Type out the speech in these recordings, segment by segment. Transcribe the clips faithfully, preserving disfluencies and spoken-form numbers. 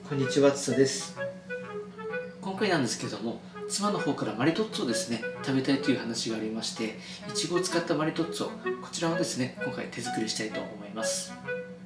こんにちは、つたです。今回なんですけども、妻の方からマリトッツォをですね食べたいという話がありまして、いちごを使ったマリトッツォ、こちらをですね今回手作りしたいと思います。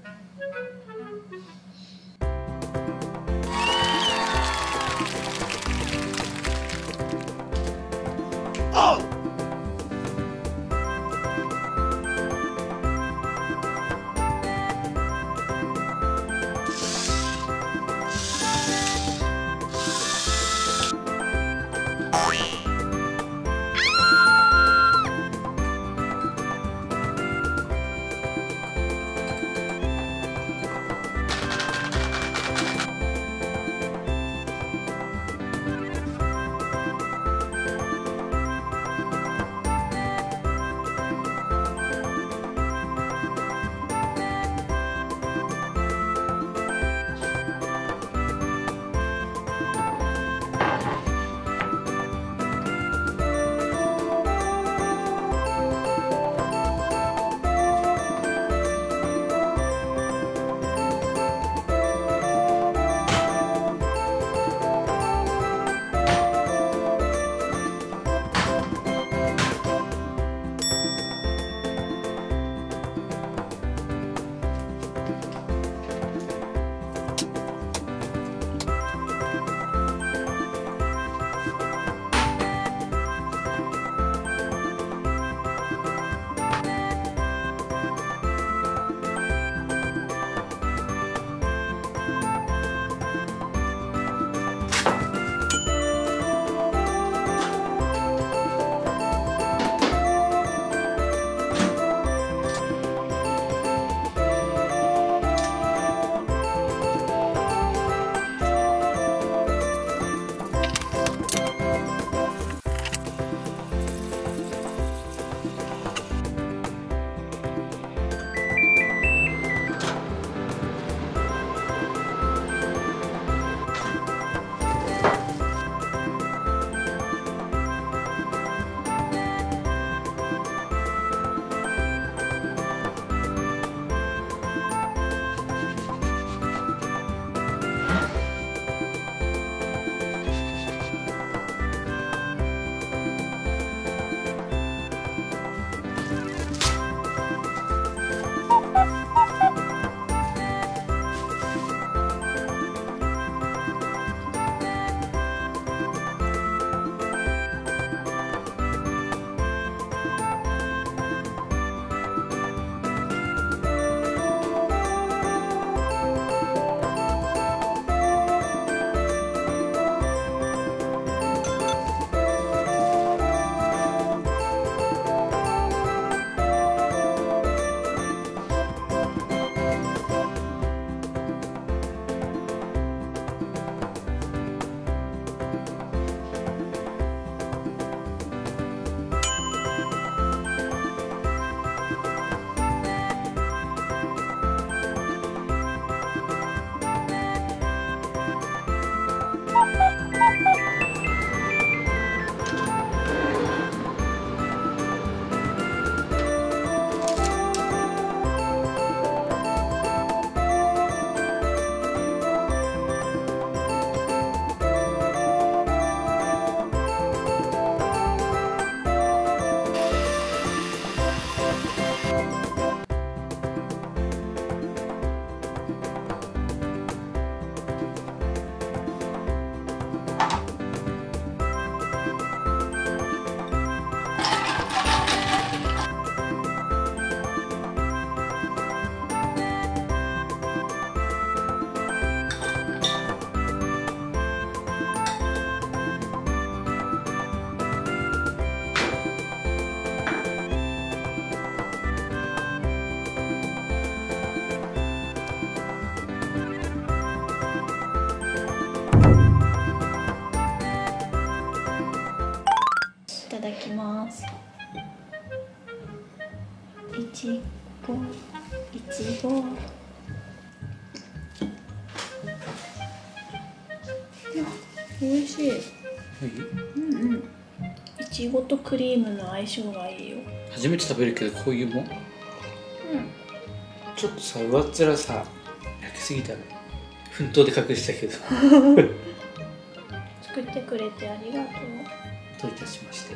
いただきます。いちご、いちご。美味しい。うんうん。いちごとクリームの相性がいいよ。 初めて食べるけどこういうもん。うん。ちょっとさ、上っ面さ焼きすぎたね。 奮闘で隠したけど作ってくれてありがとう。 どういたしまして。